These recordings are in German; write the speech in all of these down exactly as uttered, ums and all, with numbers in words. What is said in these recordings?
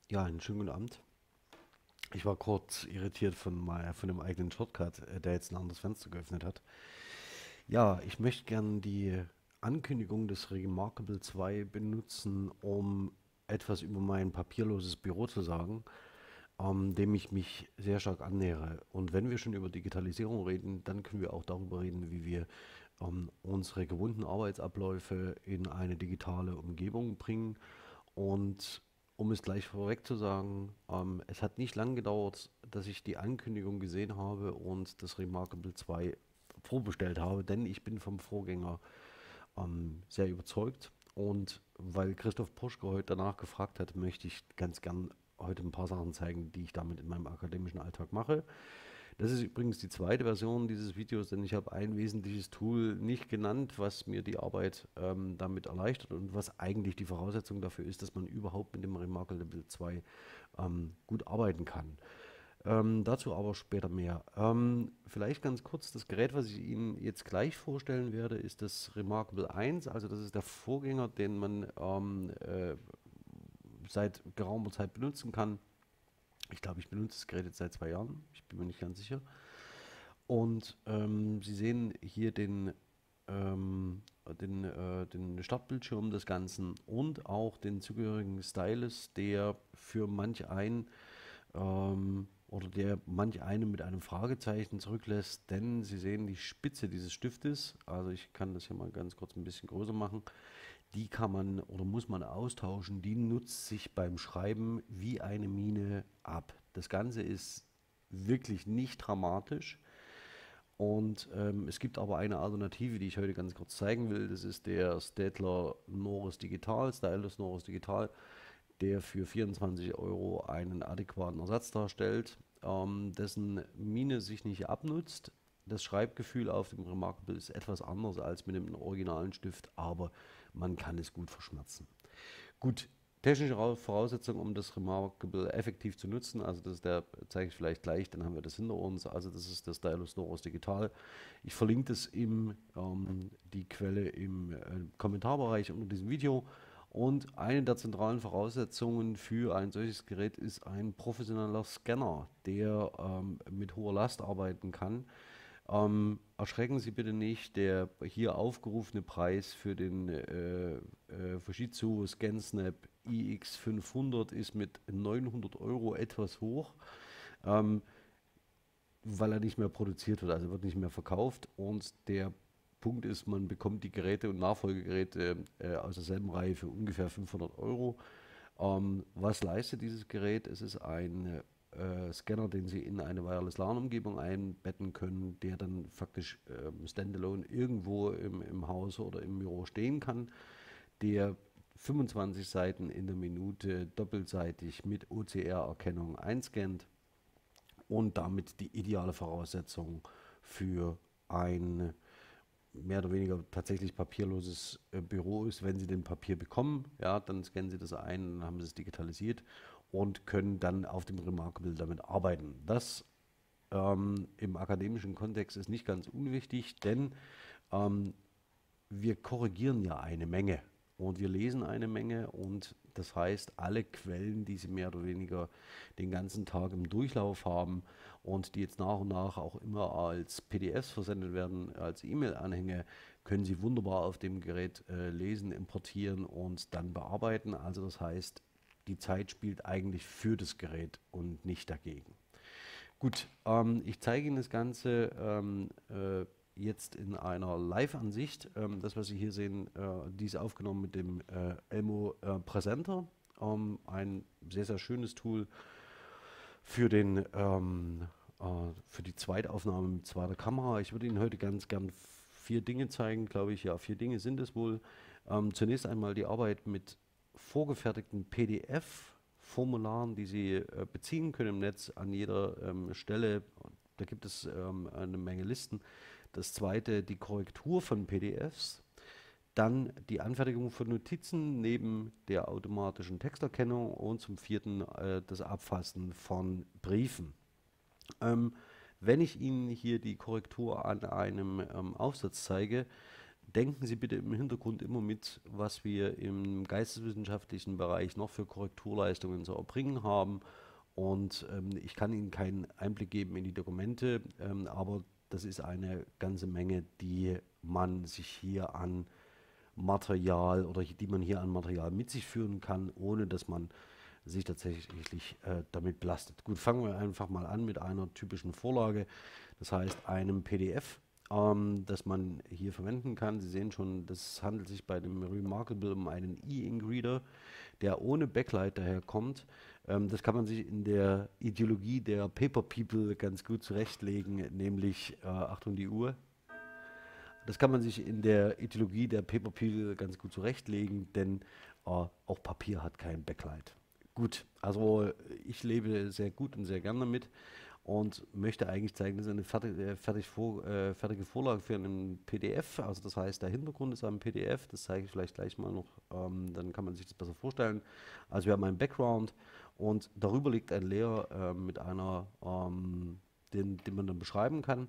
Ja, einen schönen guten Abend. Ich war kurz irritiert von, mei- von dem eigenen Shortcut, äh, der jetzt ein anderes Fenster geöffnet hat. Ja, ich möchte gerne die Ankündigung des Remarkable zwei benutzen, um etwas über mein papierloses Büro zu sagen, ähm, dem ich mich sehr stark annähere. Und wenn wir schon über Digitalisierung reden, dann können wir auch darüber reden, wie wir ähm, unsere gewohnten Arbeitsabläufe in eine digitale Umgebung bringen. Und um es gleich vorweg zu sagen, ähm, es hat nicht lange gedauert, dass ich die Ankündigung gesehen habe und das Remarkable zwei vorbestellt habe, denn ich bin vom Vorgänger ähm, sehr überzeugt. Und weil Christoph Poschke heute danach gefragt hat, möchte ich ganz gern heute ein paar Sachen zeigen, die ich damit in meinem akademischen Alltag mache. Das ist übrigens die zweite Version dieses Videos, denn ich habe ein wesentliches Tool nicht genannt, was mir die Arbeit ähm, damit erleichtert und was eigentlich die Voraussetzung dafür ist, dass man überhaupt mit dem Remarkable zwei ähm, gut arbeiten kann. Ähm, dazu aber später mehr. Ähm, vielleicht ganz kurz, das Gerät, was ich Ihnen jetzt gleich vorstellen werde, ist das Remarkable eins. Also das ist der Vorgänger, den man ähm, äh, seit geraumer Zeit benutzen kann. Ich glaube, ich benutze das Gerät jetzt seit zwei Jahren. Ich bin mir nicht ganz sicher. Und ähm, Sie sehen hier den, ähm, den, äh, den Startbildschirm des Ganzen und auch den zugehörigen Stylus, der für manch ein ähm, oder der manch einen mit einem Fragezeichen zurücklässt, denn Sie sehen die Spitze dieses Stiftes, also ich kann das hier mal ganz kurz ein bisschen größer machen, die kann man oder muss man austauschen, die nutzt sich beim Schreiben wie eine Mine ab. Das Ganze ist wirklich nicht dramatisch. Und ähm, es gibt aber eine Alternative, die ich heute ganz kurz zeigen will. Das ist der Staedtler Norris Digital, Stylus Norris Digital, der für vierundzwanzig Euro einen adäquaten Ersatz darstellt, ähm, dessen Mine sich nicht abnutzt. Das Schreibgefühl auf dem Remarkable ist etwas anders als mit dem originalen Stift, aber man kann es gut verschmerzen. Gut, technische Voraussetzungen, um das Remarkable effektiv zu nutzen, also das ist der, zeige ich vielleicht gleich, dann haben wir das hinter uns, also das ist der Stylus Norris Digital. Ich verlinke das im, ähm, die Quelle im äh, Kommentarbereich unter diesem Video. Und eine der zentralen Voraussetzungen für ein solches Gerät ist ein professioneller Scanner, der ähm, mit hoher Last arbeiten kann. Ähm, erschrecken Sie bitte nicht, der hier aufgerufene Preis für den äh, äh, Fujitsu ScanSnap i x fünfhundert ist mit neunhundert Euro etwas hoch, ähm, weil er nicht mehr produziert wird, also wird nicht mehr verkauft. Und der Punkt ist, man bekommt die Geräte und Nachfolgegeräte äh, aus derselben Reihe für ungefähr fünfhundert Euro. Ähm, was leistet dieses Gerät? Es ist ein äh, Scanner, den Sie in eine Wireless LAN-Umgebung einbetten können, der dann faktisch ähm, standalone irgendwo im, im Haus oder im Büro stehen kann, der fünfundzwanzig Seiten in der Minute doppelseitig mit O C R-Erkennung einscannt und damit die ideale Voraussetzung für ein mehr oder weniger tatsächlich papierloses äh, Büro ist. Wenn Sie den Papier bekommen, ja, dann scannen Sie das ein, dann haben Sie es digitalisiert und können dann auf dem Remarkable damit arbeiten. Das ähm, im akademischen Kontext ist nicht ganz unwichtig, denn ähm, wir korrigieren ja eine Menge und wir lesen eine Menge und das heißt, alle Quellen, die Sie mehr oder weniger den ganzen Tag im Durchlauf haben und die jetzt nach und nach auch immer als P D Fs versendet werden, als E-Mail-Anhänge, können Sie wunderbar auf dem Gerät äh, lesen, importieren und dann bearbeiten. Also das heißt, die Zeit spielt eigentlich für das Gerät und nicht dagegen. Gut, ähm, ich zeige Ihnen das Ganze ähm, äh, jetzt in einer Live-Ansicht. Ähm, das, was Sie hier sehen, äh, dies aufgenommen mit dem äh, Elmo äh, Presenter. Ähm, ein sehr, sehr schönes Tool für, den, ähm, äh, für die Zweitaufnahme mit zweiter Kamera. Ich würde Ihnen heute ganz gern vier Dinge zeigen, glaube ich. Ja, vier Dinge sind es wohl. Ähm, zunächst einmal die Arbeit mit vorgefertigten P D F-Formularen, die Sie äh, beziehen können im Netz an jeder ähm, Stelle. Da gibt es ähm, eine Menge Listen. Das zweite, die Korrektur von P D Fs. Dann die Anfertigung von Notizen neben der automatischen Texterkennung und zum vierten äh, das Abfassen von Briefen. Ähm, wenn ich Ihnen hier die Korrektur an einem ähm, Aufsatz zeige, denken Sie bitte im Hintergrund immer mit, was wir im geisteswissenschaftlichen Bereich noch für Korrekturleistungen zu erbringen haben. Und ähm, ich kann Ihnen keinen Einblick geben in die Dokumente, ähm, aber das ist eine ganze Menge, die man sich hier an Material oder die man hier an Material mit sich führen kann, ohne dass man sich tatsächlich äh, damit belastet. Gut, fangen wir einfach mal an mit einer typischen Vorlage, das heißt einem P D F, ähm, das man hier verwenden kann. Sie sehen schon, das handelt sich bei dem Remarkable um einen E-Ink Reader, der ohne Backlight daherkommt. Ähm, das kann man sich in der Ideologie der Paper People ganz gut zurechtlegen, nämlich, äh, Achtung die Uhr, das kann man sich in der Ideologie der Paper People ganz gut zurechtlegen, denn äh, auch Papier hat kein Backlight. Gut, also ich lebe sehr gut und sehr gern damit und möchte eigentlich zeigen, das ist eine fertig, äh, fertig vor, äh, fertige Vorlage für einen P D F. Also das heißt, der Hintergrund ist ein P D F, das zeige ich vielleicht gleich mal noch, ähm, dann kann man sich das besser vorstellen. Also wir haben einen Background und darüber liegt ein Layer äh, mit einer, ähm, den, den man dann beschreiben kann.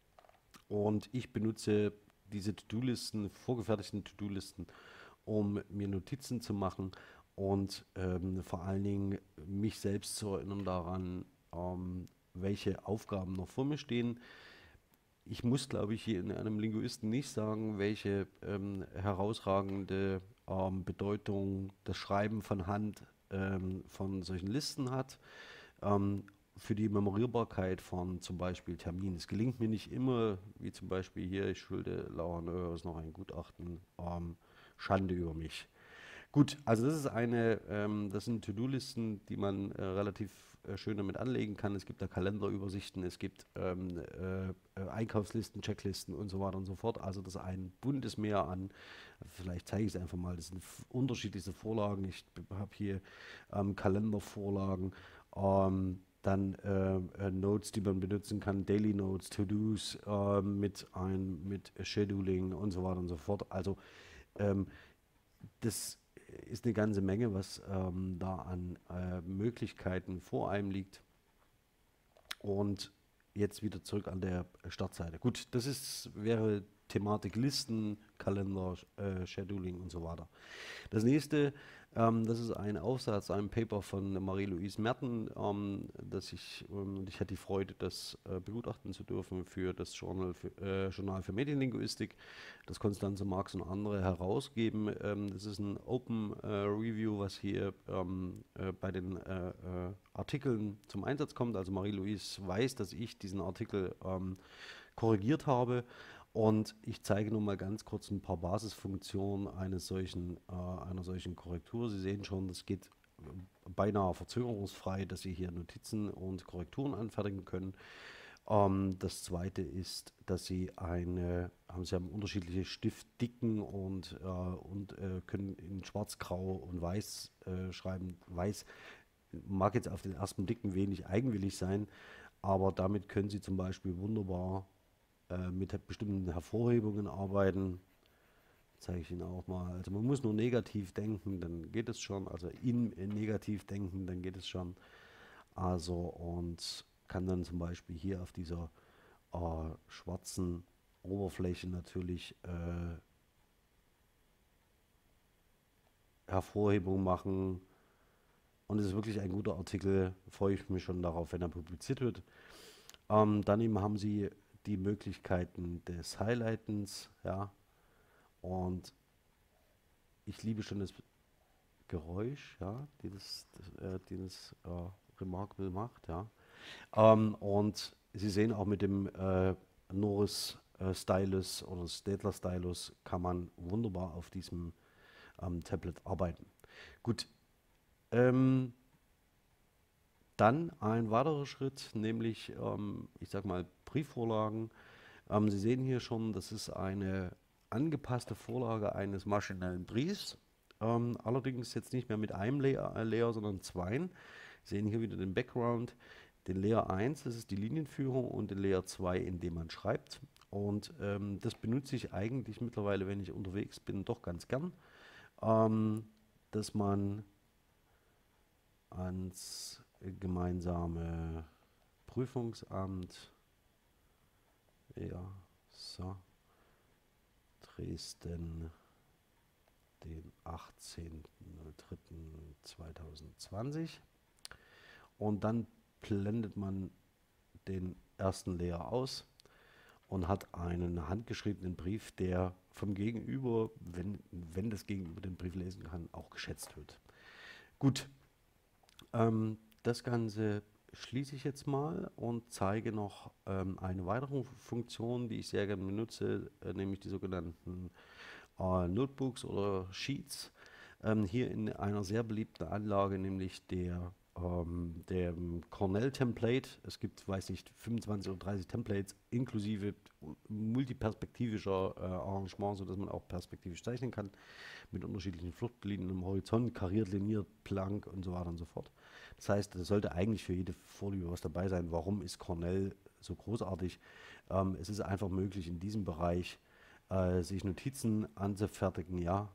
Und ich benutze diese To-Do-Listen, vorgefertigten To-Do-Listen, um mir Notizen zu machen und ähm, vor allen Dingen mich selbst zu erinnern daran, ähm, welche Aufgaben noch vor mir stehen. Ich muss, glaube ich, hier in einem Linguisten nicht sagen, welche ähm, herausragende ähm, Bedeutung das Schreiben von Hand ähm, von solchen Listen hat. Ähm, für die Memorierbarkeit von zum Beispiel Terminen. Es gelingt mir nicht immer, wie zum Beispiel hier, ich schulde Laura Neuhaus noch ein Gutachten, ähm, Schande über mich. Gut, also das ist eine, ähm, das sind To-Do-Listen, die man äh, relativ äh, schön damit anlegen kann. Es gibt da Kalenderübersichten, es gibt ähm, äh, äh, Einkaufslisten, Checklisten und so weiter und so fort. Also das ist ein buntes Meer an, vielleicht zeige ich es einfach mal, das sind f- unterschiedlichste Vorlagen. Ich habe hier ähm, Kalendervorlagen, ähm, dann äh, äh, Notes, die man benutzen kann, Daily Notes, To-Dos äh, mit ein, mit Scheduling und so weiter und so fort. Also ähm, das ist eine ganze Menge, was ähm, da an äh, Möglichkeiten vor einem liegt. Und jetzt wieder zurück an der Startseite. Gut, das ist, wäre Thematik Listen, Kalender, äh, Scheduling und so weiter. Das nächste, ähm, das ist ein Aufsatz, ein Paper von Marie-Louise Merten, ähm, das ich, ähm, ich hatte die Freude, das äh, begutachten zu dürfen für das Journal für, äh, Journal für Medienlinguistik, das Konstanze Marx und andere herausgeben. Ähm, das ist ein Open äh, Review, was hier ähm, äh, bei den äh, äh, Artikeln zum Einsatz kommt. Also Marie-Louise weiß, dass ich diesen Artikel ähm, korrigiert habe. Und ich zeige nur mal ganz kurz ein paar Basisfunktionen eines solchen, äh, einer solchen Korrektur. Sie sehen schon, das geht äh, beinahe verzögerungsfrei, dass Sie hier Notizen und Korrekturen anfertigen können. Ähm, das zweite ist, dass Sie eine, haben Sie haben unterschiedliche Stiftdicken und, äh, und äh, können in Schwarz, Grau und Weiß äh, schreiben. Weiß mag jetzt auf den ersten Blick ein wenig eigenwillig sein, aber damit können Sie zum Beispiel wunderbar äh, mit bestimmten Hervorhebungen arbeiten. Zeige ich Ihnen auch mal. Also man muss nur negativ denken, dann geht es schon. Also in, in negativ denken, dann geht es schon. Also und kann dann zum Beispiel hier auf dieser äh, schwarzen Oberfläche natürlich äh, Hervorhebung machen. Und es ist wirklich ein guter Artikel. Freue ich mich schon darauf, wenn er publiziert wird. Ähm, daneben haben Sie die Möglichkeiten des Highlightens, ja. Und ich liebe schon das Geräusch, ja, die das, das, äh, die das äh, Remarkable macht, ja. Ähm, und Sie sehen auch mit dem äh, Norris äh, Stylus oder Staedtler Stylus kann man wunderbar auf diesem ähm, Tablet arbeiten. Gut, ähm, dann ein weiterer Schritt, nämlich, ähm, ich sag mal, Briefvorlagen. Ähm, Sie sehen hier schon, das ist eine angepasste Vorlage eines maschinellen Briefs. Ähm, allerdings jetzt nicht mehr mit einem Layer, äh, Layer sondern zweien. Sie sehen hier wieder den Background. Den Layer eins, das ist die Linienführung, und den Layer zwei, in dem man schreibt. Und ähm, das benutze ich eigentlich mittlerweile, wenn ich unterwegs bin, doch ganz gern, ähm, dass man ans gemeinsame Prüfungsamt, ja, so, Dresden, den achtzehnten dritten zweitausendzwanzig. Und dann blendet man den ersten Layer aus und hat einen handgeschriebenen Brief, der vom Gegenüber, wenn, wenn das Gegenüber den Brief lesen kann, auch geschätzt wird. Gut, ähm, das Ganze schließe ich jetzt mal und zeige noch ähm, eine weitere Funktion, die ich sehr gerne benutze, äh, nämlich die sogenannten äh, Notebooks oder Sheets. Ähm, hier in einer sehr beliebten Anlage, nämlich der ähm, dem Cornell-Template. Es gibt, weiß nicht, fünfundzwanzig oder dreißig Templates inklusive multiperspektivischer äh, Arrangement, sodass man auch perspektivisch zeichnen kann, mit unterschiedlichen Fluchtlinien im Horizont, kariert, liniert, blank und so weiter und so fort. Das heißt, es sollte eigentlich für jede Vorliebe was dabei sein. Warum ist Cornell so großartig? Ähm, es ist einfach möglich, in diesem Bereich äh, sich Notizen anzufertigen, ja,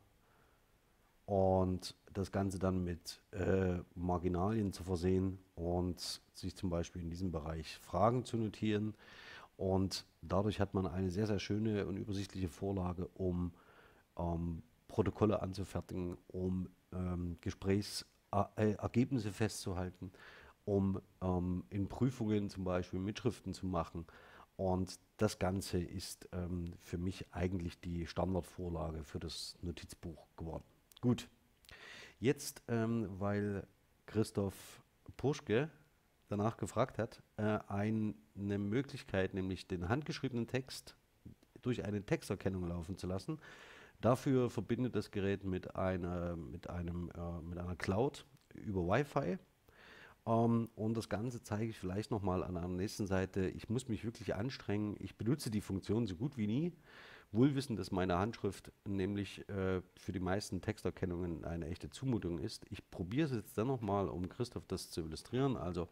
und das Ganze dann mit äh, Marginalien zu versehen und sich zum Beispiel in diesem Bereich Fragen zu notieren. Und dadurch hat man eine sehr, sehr schöne und übersichtliche Vorlage, um ähm, Protokolle anzufertigen, um ähm, Gesprächsergebnisse festzuhalten, um ähm, in Prüfungen zum Beispiel Mitschriften zu machen. Und das Ganze ist ähm, für mich eigentlich die Standardvorlage für das Notizbuch geworden. Gut, jetzt, ähm, weil Christoph Puschke danach gefragt hat, äh, ein, eine Möglichkeit, nämlich den handgeschriebenen Text durch eine Texterkennung laufen zu lassen. Dafür verbindet das Gerät mit einer, mit einem, äh, mit einer Cloud über Wi-Fi. Ähm, und das Ganze zeige ich vielleicht nochmal an der nächsten Seite. Ich muss mich wirklich anstrengen. Ich benutze die Funktion so gut wie nie. Wohl wissend, dass meine Handschrift nämlich äh, für die meisten Texterkennungen eine echte Zumutung ist. Ich probiere es jetzt dann nochmal, um Christoph das zu illustrieren. Also,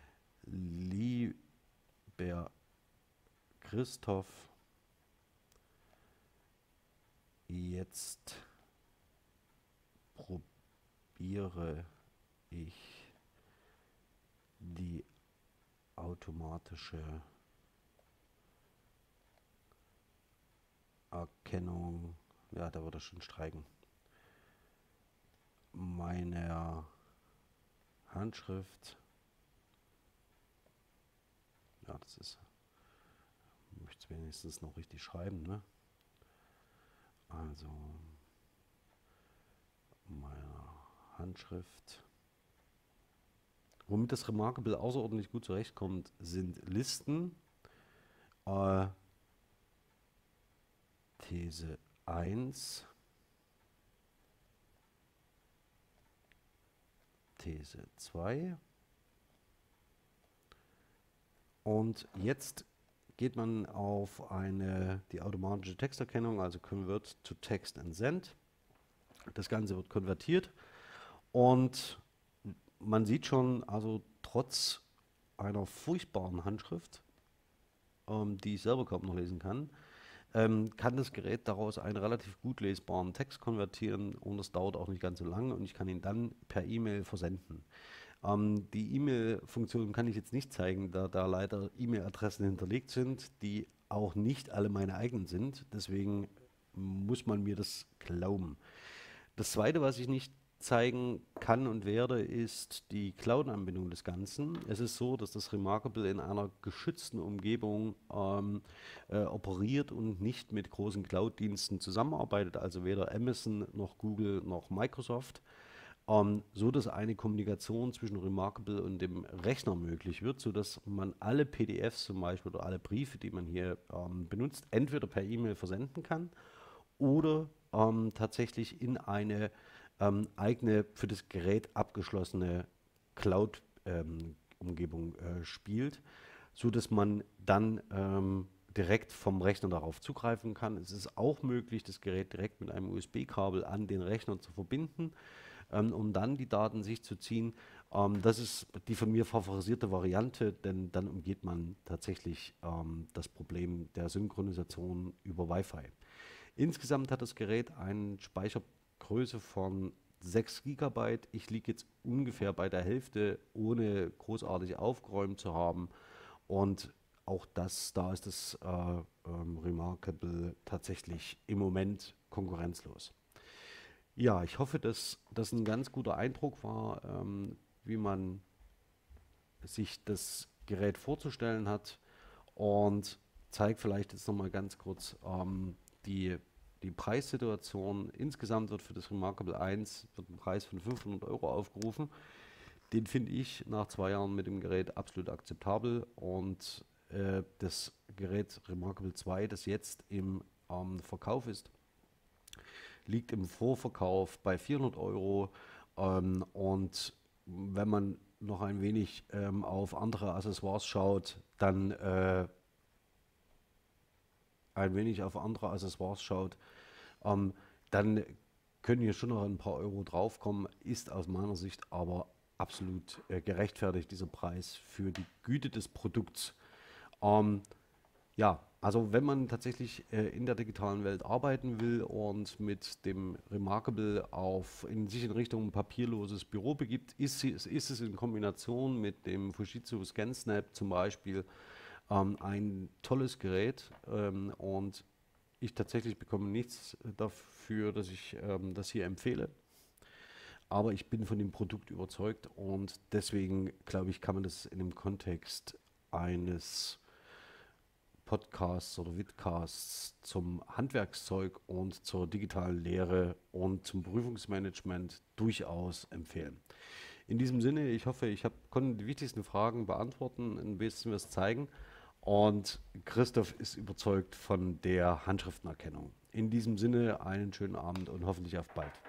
lieber Christoph, jetzt probiere ich die automatische Erkennung, ja, da würde er schon streiken, meiner Handschrift. Ja, das ist, ich möchte es wenigstens noch richtig schreiben, ne? Also, meiner Handschrift. Womit das Remarkable außerordentlich gut zurechtkommt, sind Listen. Äh, These eins, These zwei. Und jetzt geht man auf eine, die automatische Texterkennung, also Convert to Text and Send. Das Ganze wird konvertiert und man sieht schon, also trotz einer furchtbaren Handschrift, ähm, die ich selber kaum noch lesen kann, ähm, kann das Gerät daraus einen relativ gut lesbaren Text konvertieren und das dauert auch nicht ganz so lange und ich kann ihn dann per E-Mail versenden. Ähm, die E-Mail-Funktion kann ich jetzt nicht zeigen, da da leider E-Mail-Adressen hinterlegt sind, die auch nicht alle meine eigenen sind. Deswegen muss man mir das glauben. Das Zweite, was ich nicht zeigen kann und werde, ist die Cloud-Anbindung des Ganzen. Es ist so, dass das Remarkable in einer geschützten Umgebung ähm, äh, operiert und nicht mit großen Cloud-Diensten zusammenarbeitet, also weder Amazon noch Google noch Microsoft. Ähm, so dass eine Kommunikation zwischen Remarkable und dem Rechner möglich wird, sodass man alle P D Fs zum Beispiel oder alle Briefe, die man hier ähm, benutzt, entweder per E-Mail versenden kann oder ähm, tatsächlich in eine ähm, eigene für das Gerät abgeschlossene Cloud-Umgebung ähm, äh, spielt, so dass man dann ähm, direkt vom Rechner darauf zugreifen kann. Es ist auch möglich, das Gerät direkt mit einem U S B-Kabel an den Rechner zu verbinden, ähm, um dann die Daten sich zu ziehen. Ähm, das ist die von mir favorisierte Variante, denn dann umgeht man tatsächlich ähm, das Problem der Synchronisation über Wi-Fi. Insgesamt hat das Gerät eine Speichergröße von sechs Gigabyte. Ich liege jetzt ungefähr bei der Hälfte, ohne großartig aufgeräumt zu haben. Und auch das, da ist das äh, ähm, Remarkable tatsächlich im Moment konkurrenzlos. Ja, ich hoffe, dass das ein ganz guter Eindruck war, ähm, wie man sich das Gerät vorzustellen hat und zeigt vielleicht jetzt nochmal ganz kurz ähm, die, die Preissituation. Insgesamt wird für das Remarkable eins wird ein Preis von fünfhundert Euro aufgerufen. Den finde ich nach zwei Jahren mit dem Gerät absolut akzeptabel und äh, das Gerät Remarkable zwei, das jetzt im ähm, Verkauf ist, liegt im Vorverkauf bei vierhundert Euro. Ähm, und wenn man noch ein wenig ähm, auf andere Accessoires schaut, dann äh, ein wenig auf andere Accessoires schaut, ähm, dann können hier schon noch ein paar Euro draufkommen, ist aus meiner Sicht aber absolut äh, gerechtfertigt, dieser Preis für die Güte des Produkts. Ähm, ja, also wenn man tatsächlich äh, in der digitalen Welt arbeiten will und mit dem Remarkable auf in sich in Richtung papierloses Büro begibt, ist, sie- ist es in Kombination mit dem Fujitsu ScanSnap zum Beispiel ähm, ein tolles Gerät ähm, und ich tatsächlich bekomme nichts dafür, dass ich ähm, das hier empfehle. Aber ich bin von dem Produkt überzeugt und deswegen glaube ich, kann man das in dem Kontext eines Podcasts oder Vidcasts zum Handwerkszeug und zur digitalen Lehre und zum Prüfungsmanagement durchaus empfehlen. In diesem Sinne, ich hoffe, ich hab, konnte die wichtigsten Fragen beantworten, ein bisschen was zeigen. Und Christoph ist überzeugt von der Handschriftenerkennung. In diesem Sinne, einen schönen Abend und hoffentlich auf bald.